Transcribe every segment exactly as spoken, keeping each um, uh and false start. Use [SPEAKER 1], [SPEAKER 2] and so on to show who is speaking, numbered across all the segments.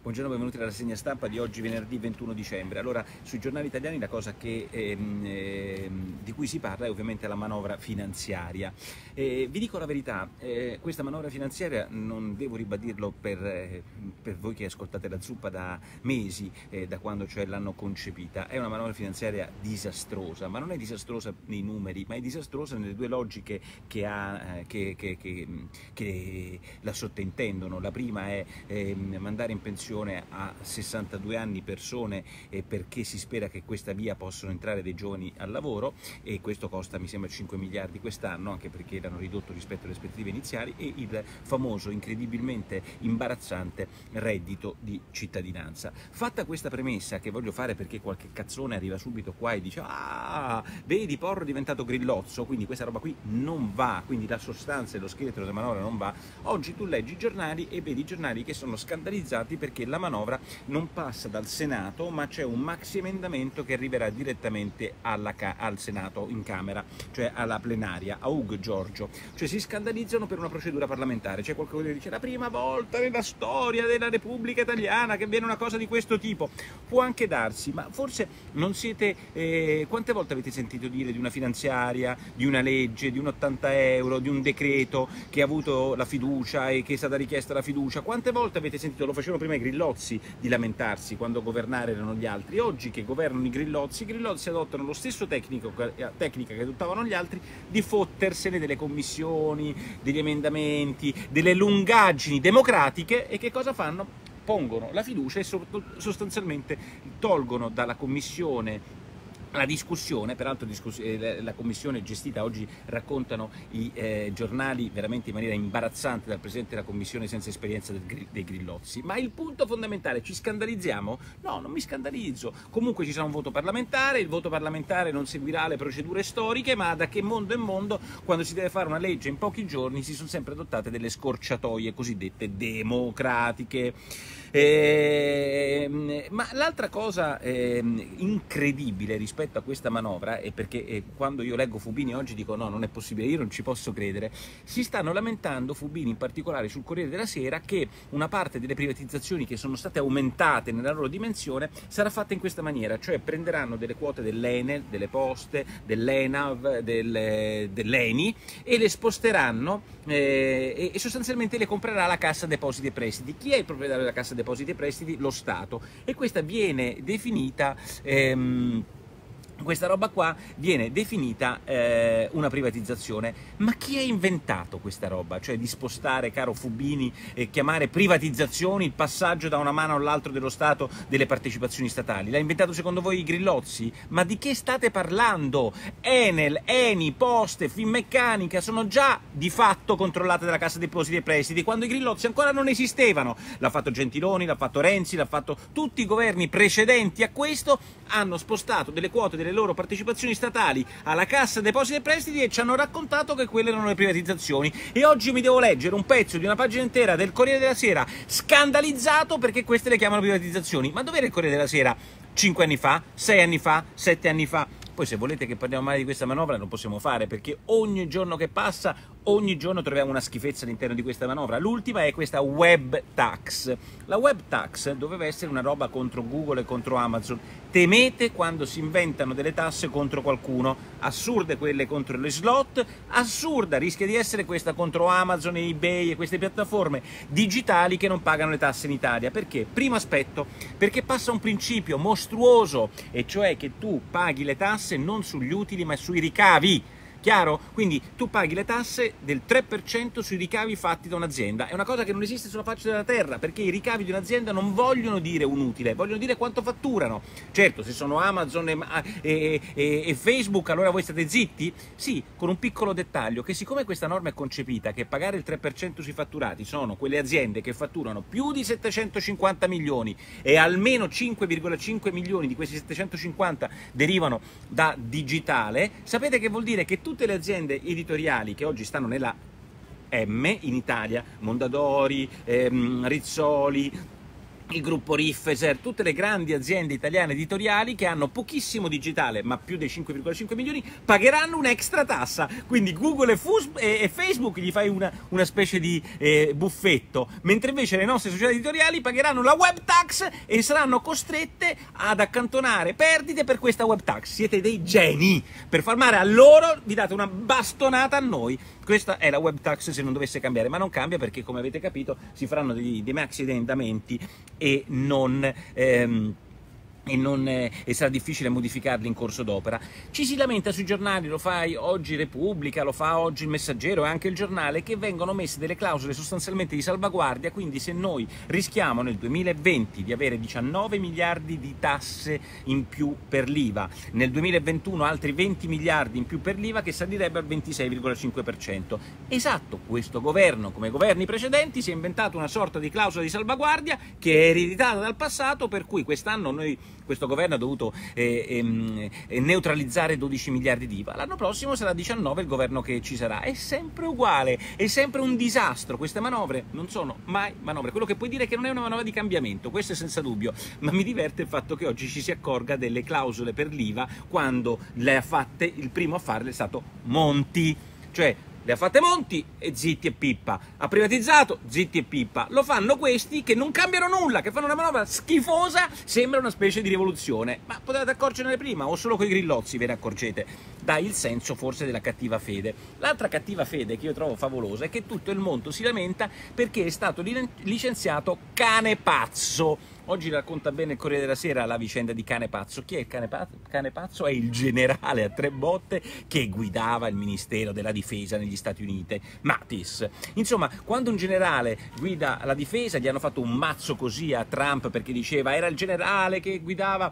[SPEAKER 1] Buongiorno, benvenuti alla rassegna stampa di oggi, venerdì ventuno dicembre. Allora, sui giornali italiani la cosa che, ehm, ehm, di cui si parla è ovviamente la manovra finanziaria. Eh, vi dico la verità, eh, questa manovra finanziaria non devo ribadirlo per, eh, per voi che ascoltate la zuppa da mesi, eh, da quando cioè l'hanno concepita. È una manovra finanziaria disastrosa, ma non è disastrosa nei numeri, ma è disastrosa nelle due logiche che, ha, eh, che, che, che, che la sottintendono. La prima è eh, mandare in pensione a sessantadue anni persone eh, perché si spera che questa via possano entrare dei giovani al lavoro, e questo costa mi sembra cinque miliardi quest'anno, anche perché l'hanno ridotto rispetto alle aspettative iniziali, e il famoso, incredibilmente imbarazzante reddito di cittadinanza. Fatta questa premessa, che voglio fare perché qualche cazzone arriva subito qua e dice ah, vedi, Porro è diventato Grillozzo, quindi questa roba qui non va, quindi la sostanza e lo scheletro della manovra non va. Oggi tu leggi i giornali e vedi i giornali che sono scandalizzati perché la manovra non passa dal Senato, ma c'è un maxi emendamento che arriverà direttamente alla, al Senato in Camera, cioè alla plenaria, a Ugo Giorgio. Cioè si scandalizzano per una procedura parlamentare. C'è qualcuno che dice la prima volta nella storia della Repubblica Italiana che viene una cosa di questo tipo. Può anche darsi, ma forse non siete... Eh, quante volte avete sentito dire di una finanziaria, di una legge, di un ottanta euro, di un decreto che ha avuto la fiducia e che è stata richiesta la fiducia? Quante volte avete sentito, lo facevano prima i Grillozzi, di lamentarsi quando governare erano gli altri? Oggi che governano i Grillozzi, i Grillozzi adottano lo stesso tecnico, tecnica che adottavano gli altri, di fottersene delle commissioni, degli emendamenti, delle lungaggini democratiche. E che cosa fanno? Pongono la fiducia e sostanzialmente tolgono dalla commissione la discussione. Peraltro la commissione gestita, oggi raccontano i eh, giornali veramente in maniera imbarazzante, dal presidente della commissione senza esperienza del, dei Grillozzi. Ma il punto fondamentale, ci scandalizziamo? No, non mi scandalizzo. Comunque ci sarà un voto parlamentare, il voto parlamentare non seguirà le procedure storiche, ma da che mondo è mondo, quando si deve fare una legge in pochi giorni si sono sempre adottate delle scorciatoie cosiddette democratiche. Eh, ma l'altra cosa eh, incredibile rispetto a questa manovra, è perché eh, quando io leggo Fubini oggi dico no, non è possibile, io non ci posso credere. Si stanno lamentando, Fubini in particolare sul Corriere della Sera, che una parte delle privatizzazioni che sono state aumentate nella loro dimensione sarà fatta in questa maniera, cioè prenderanno delle quote dell'Enel, delle Poste, dell'Enav, del, dell'Eni e le sposteranno eh, e sostanzialmente le comprerà la Cassa Depositi e Prestiti. Chi è il proprietario della Cassa Depositi e Prestiti? Lo Stato. E questa viene definita ehm, questa roba qua viene definita eh, una privatizzazione. Ma chi ha inventato questa roba? Cioè di spostare, caro Fubini, e chiamare privatizzazioni il passaggio da una mano all'altra dello Stato delle partecipazioni statali? L'ha inventato secondo voi i Grillozzi? Ma di che state parlando? Enel, Eni, Poste, Finmeccanica sono già di fatto controllate dalla Cassa Depositi e Prestiti, quando i Grillozzi ancora non esistevano. L'ha fatto Gentiloni, l'ha fatto Renzi, l'ha fatto tutti i governi precedenti a questo, hanno spostato delle quote delle loro partecipazioni statali alla Cassa Depositi e Prestiti e ci hanno raccontato che quelle erano le privatizzazioni. E oggi mi devo leggere un pezzo di una pagina intera del Corriere della Sera scandalizzato perché queste le chiamano privatizzazioni. Ma dov'era il Corriere della Sera cinque anni fa, sei anni fa, sette anni fa? Poi se volete che parliamo male di questa manovra non possiamo fare, perché ogni giorno che passa, ogni giorno troviamo una schifezza all'interno di questa manovra. L'ultima è questa web tax. La web tax doveva essere una roba contro Google e contro Amazon. Temete quando si inventano delle tasse contro qualcuno. Assurde quelle contro le slot, assurda rischia di essere questa contro Amazon e eBay e queste piattaforme digitali che non pagano le tasse in Italia. Perché? Primo aspetto, perché passa un principio mostruoso, e cioè che tu paghi le tasse non sugli utili ma sui ricavi. Chiaro? Quindi tu paghi le tasse del tre per cento sui ricavi fatti da un'azienda. È una cosa che non esiste sulla faccia della terra, perché i ricavi di un'azienda non vogliono dire un utile, vogliono dire quanto fatturano. Certo, se sono Amazon e, e, e, e Facebook, allora voi state zitti? Sì, con un piccolo dettaglio, che siccome questa norma è concepita che pagare il tre per cento sui fatturati sono quelle aziende che fatturano più di settecentocinquanta milioni e almeno cinque virgola cinque milioni di questi settecentocinquanta derivano da digitale, sapete che vuol dire che tutte le aziende editoriali che oggi stanno nella M in Italia, Mondadori, ehm, Rizzoli, il gruppo Rifeser, tutte le grandi aziende italiane editoriali che hanno pochissimo digitale, ma più dei cinque virgola cinque milioni, pagheranno un'extra tassa. Quindi Google e, Fus e, e Facebook gli fai una, una specie di eh, buffetto, mentre invece le nostre società editoriali pagheranno la web tax e saranno costrette ad accantonare perdite per questa web tax. Siete dei geni! Per far male a loro vi date una bastonata a noi. Questa è la web tax se non dovesse cambiare, ma non cambia perché, come avete capito, si faranno dei, dei maxi emendamenti e non... Ehm, E, non, eh, e sarà difficile modificarli in corso d'opera. Ci si lamenta sui giornali, lo fa oggi Repubblica, lo fa oggi il Messaggero e anche il Giornale, che vengono messe delle clausole sostanzialmente di salvaguardia, quindi se noi rischiamo nel duemilaventi di avere diciannove miliardi di tasse in più per l'I V A, nel duemilaventuno altri venti miliardi in più per l'I V A che salirebbe al ventisei virgola cinque per cento. Esatto, questo governo, come governi precedenti, si è inventato una sorta di clausola di salvaguardia che è ereditata dal passato, per cui quest'anno noi questo governo ha dovuto eh, eh, neutralizzare dodici miliardi di I V A, l'anno prossimo sarà diciannove il governo che ci sarà, è sempre uguale, è sempre un disastro. Queste manovre non sono mai manovre, quello che puoi dire è che non è una manovra di cambiamento, questo è senza dubbio, ma mi diverte il fatto che oggi ci si accorga delle clausole per l'I V A quando le ha fatte, il primo a farle è stato Monti, cioè le ha fatte Monti e zitti e pippa, ha privatizzato, zitti e pippa, lo fanno questi che non cambiano nulla, che fanno una manovra schifosa, sembra una specie di rivoluzione, ma potevate accorgervene prima o solo coi grillozzi ve ne accorgete? Dà il senso forse della cattiva fede. L'altra cattiva fede che io trovo favolosa è che tutto il mondo si lamenta perché è stato licenziato Canepazzo. Oggi racconta bene il Corriere della Sera la vicenda di Canepazzo. Chi è il Canepazzo? Canepazzo è il generale a tre botte che guidava il Ministero della Difesa negli Stati Uniti, Mattis. Insomma, quando un generale guida la difesa, gli hanno fatto un mazzo così a Trump perché diceva era il generale che guidava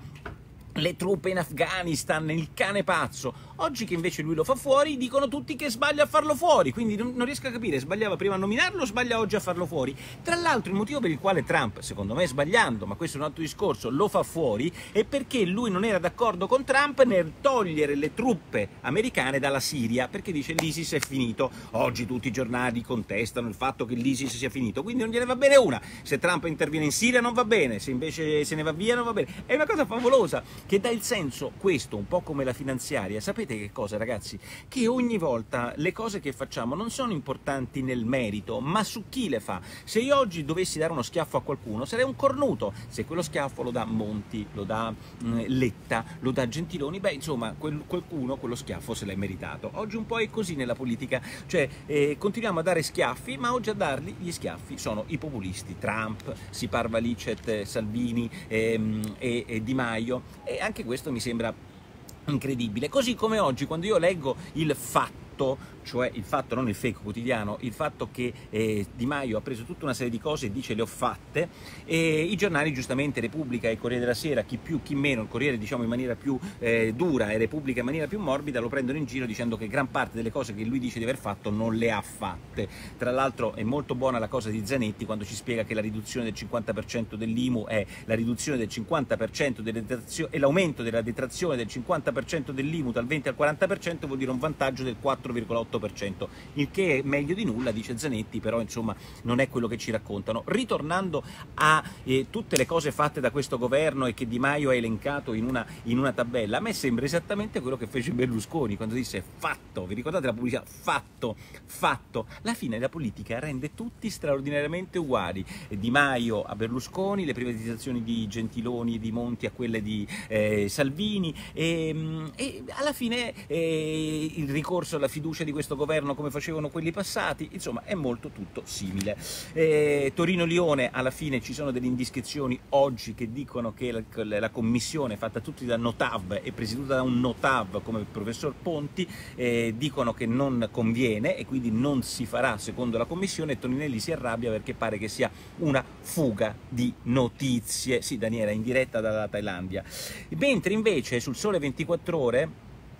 [SPEAKER 1] le truppe in Afghanistan, il cane pazzo. Oggi che invece lui lo fa fuori, dicono tutti che sbaglia a farlo fuori, quindi non, non riesco a capire, sbagliava prima a nominarlo o sbaglia oggi a farlo fuori. Tra l'altro il motivo per il quale Trump, secondo me sbagliando, ma questo è un altro discorso, lo fa fuori, è perché lui non era d'accordo con Trump nel togliere le truppe americane dalla Siria, perché dice l'ISIS è finito. Oggi tutti i giornali contestano il fatto che l'ISIS sia finito, quindi non gliene va bene una. Se Trump interviene in Siria non va bene, se invece se ne va via non va bene. È una cosa favolosa, che dà il senso, questo, un po' come la finanziaria. Sapete che cosa, ragazzi? Che ogni volta le cose che facciamo non sono importanti nel merito, ma su chi le fa. Se io oggi dovessi dare uno schiaffo a qualcuno, sarei un cornuto. Se quello schiaffo lo dà Monti, lo dà mh, Letta, lo dà Gentiloni, beh, insomma, quel, qualcuno quello schiaffo se l'è meritato. Oggi un po' è così nella politica, cioè eh, continuiamo a dare schiaffi, ma oggi a darli gli schiaffi sono i populisti, Trump, Sipar Licet, Salvini ehm, e, e Di Maio, e anche questo mi sembra incredibile. Così come oggi, quando io leggo il Fatto, cioè il fatto, non il fake quotidiano, il fatto che eh, Di Maio ha preso tutta una serie di cose e dice le ho fatte, e i giornali giustamente, Repubblica e Corriere della Sera, chi più chi meno, il Corriere diciamo in maniera più eh, dura e Repubblica in maniera più morbida, lo prendono in giro dicendo che gran parte delle cose che lui dice di aver fatto non le ha fatte. Tra l'altro è molto buona la cosa di Zanetti quando ci spiega che la riduzione del cinquanta per cento dell'I M U è la riduzione del cinquanta per cento delle detrazioni e l'aumento della detrazione del cinquanta per cento dell'I M U dal venti al quaranta per cento vuol dire un vantaggio del quattro virgola otto per cento, il che è meglio di nulla, dice Zanetti, però insomma non è quello che ci raccontano. Ritornando a eh, tutte le cose fatte da questo governo e che Di Maio ha elencato in una, in una tabella, a me sembra esattamente quello che fece Berlusconi quando disse fatto, vi ricordate la pubblicità? Fatto, fatto. La fine della politica rende tutti straordinariamente uguali, Di Maio a Berlusconi, le privatizzazioni di Gentiloni e di Monti a quelle di eh, Salvini, e, e alla fine eh, il ricorso alla fiducia di questo governo come facevano quelli passati, insomma è molto tutto simile. Eh, Torino-Lione, alla fine ci sono delle indiscrezioni oggi che dicono che la, la commissione fatta tutti da Notav e presieduta da un Notav come il professor Ponti, eh, dicono che non conviene e quindi non si farà secondo la commissione, e Toninelli si arrabbia perché pare che sia una fuga di notizie. Sì, Daniela, in diretta dalla Thailandia. Mentre invece sul Sole ventiquattro Ore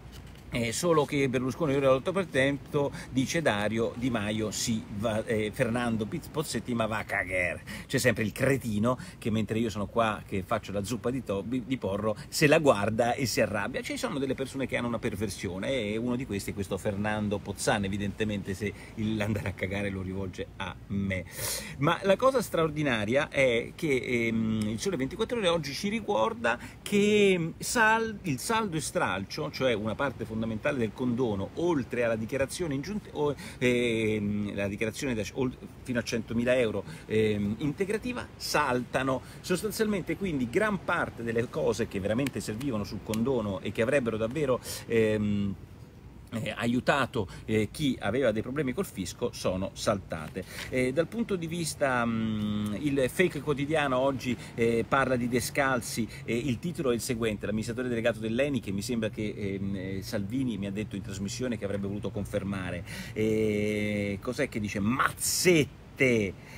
[SPEAKER 1] Eh, solo che Berlusconi ora all'otto per cento, dice Dario, Di Maio sì, va, eh, Fernando Pozzetti ma va a cagare. C'è sempre il cretino che mentre io sono qua che faccio la zuppa di, to, di porro se la guarda e si arrabbia. Ci sono delle persone che hanno una perversione e uno di questi è questo Fernando Pozzan, evidentemente se l'andare a cagare lo rivolge a me. Ma la cosa straordinaria è che ehm, il Sole ventiquattro Ore oggi ci ricorda che sal, il saldo e stralcio, cioè una parte fondamentale del condono, oltre alla dichiarazione, o, eh, la dichiarazione da, fino a centomila euro eh, integrativa, saltano sostanzialmente. Quindi gran parte delle cose che veramente servivano sul condono e che avrebbero davvero ehm, Eh, aiutato eh, chi aveva dei problemi col fisco sono saltate. Eh, dal punto di vista mh, il Fake Quotidiano oggi eh, parla di Descalzi, eh, il titolo è il seguente: l'amministratore delegato dell'Eni, che mi sembra che eh, Salvini mi ha detto in trasmissione che avrebbe voluto confermare, eh, cos'è che dice? Mazzette,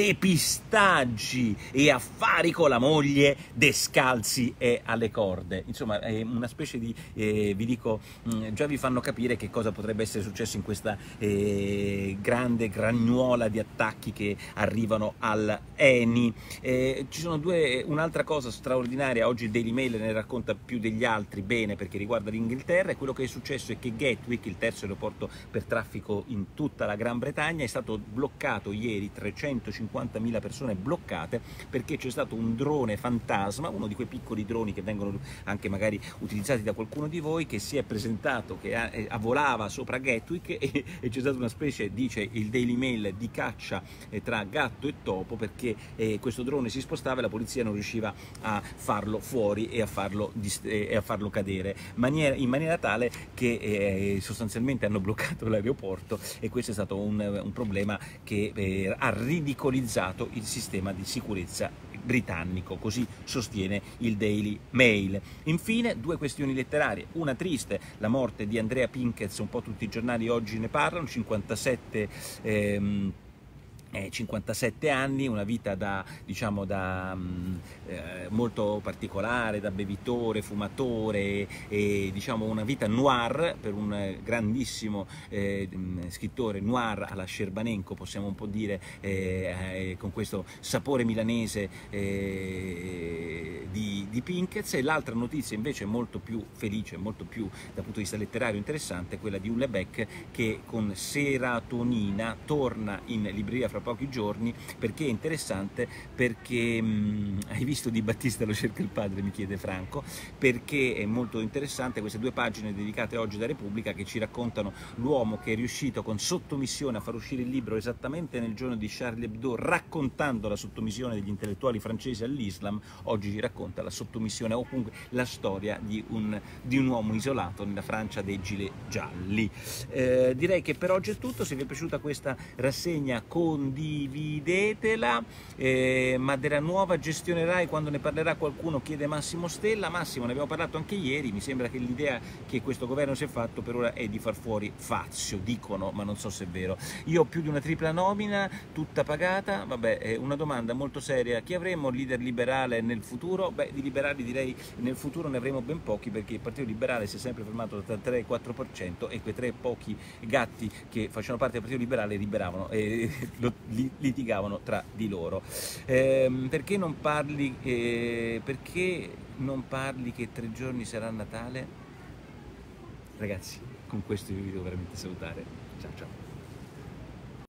[SPEAKER 1] depistaggi e affari con la moglie, Descalzi è alle corde. Insomma, è una specie di, eh, vi dico, mh, già vi fanno capire che cosa potrebbe essere successo in questa eh, grande gragnuola di attacchi che arrivano all'Eni. Eh, ci sono due, un'altra cosa straordinaria, oggi il Daily Mail ne racconta più degli altri bene perché riguarda l'Inghilterra, e quello che è successo è che Gatwick, il terzo aeroporto per traffico in tutta la Gran Bretagna, è stato bloccato ieri, trecentocinquantamila persone bloccate perché c'è stato un drone fantasma, uno di quei piccoli droni che vengono anche magari utilizzati da qualcuno di voi, che si è presentato, che a, a volava sopra Gatwick e, e c'è stata una specie, dice il Daily Mail, di caccia eh, tra gatto e topo, perché eh, questo drone si spostava e la polizia non riusciva a farlo fuori e a farlo, e a farlo cadere, maniera, in maniera tale che eh, sostanzialmente hanno bloccato l'aeroporto, e questo è stato un, un problema che eh, ha ridicolizzato il sistema di sicurezza britannico, così sostiene il Daily Mail. Infine due questioni letterarie, una triste, la morte di Andrea Pinkez, un po' tutti i giornali oggi ne parlano, cinquantasette ehm, Eh, cinquantasette anni, una vita da, diciamo, da, mh, eh, molto particolare, da bevitore, fumatore, e diciamo una vita noir per un grandissimo eh, scrittore noir alla Scerbanenko, possiamo un po' dire, eh, eh, con questo sapore milanese eh, di, di Pinkez. E l'altra notizia invece molto più felice, molto più dal punto di vista letterario interessante, quella di Houellebecq, che con Serotonina torna in libreria fra pochi giorni. Perché è interessante? Perché mh, hai visto Di Battista lo cerca il padre, mi chiede Franco, perché è molto interessante queste due pagine dedicate oggi da Repubblica, che ci raccontano l'uomo che è riuscito con sottomissione a far uscire il libro esattamente nel giorno di Charlie Hebdo, raccontando la sottomissione degli intellettuali francesi all'Islam. Oggi ci racconta la sottomissione, o comunque la storia di un, di un uomo isolato nella Francia dei gilet gialli. Eh, direi che per oggi è tutto. Se vi è piaciuta questa rassegna, condividetela, eh, ma della nuova gestione Rai, quando ne parlerà qualcuno, chiede Massimo Stella. Massimo, ne abbiamo parlato anche ieri, mi sembra che l'idea che questo governo si è fatto per ora è di far fuori Fazio, dicono, ma non so se è vero. Io ho più di una tripla nomina, tutta pagata. Vabbè, eh, una domanda molto seria: chi avremo leader liberale nel futuro? Beh, di liberali direi nel futuro ne avremo ben pochi, perché il Partito Liberale si è sempre fermato tra il tre e il quattro per cento, e quei tre pochi gatti che facevano parte del Partito Liberale liberavano e litigavano tra di loro. Eh, perché non parli eh, perché non parli che tre giorni sarà Natale? Ragazzi, con questo io vi devo veramente salutare. Ciao ciao.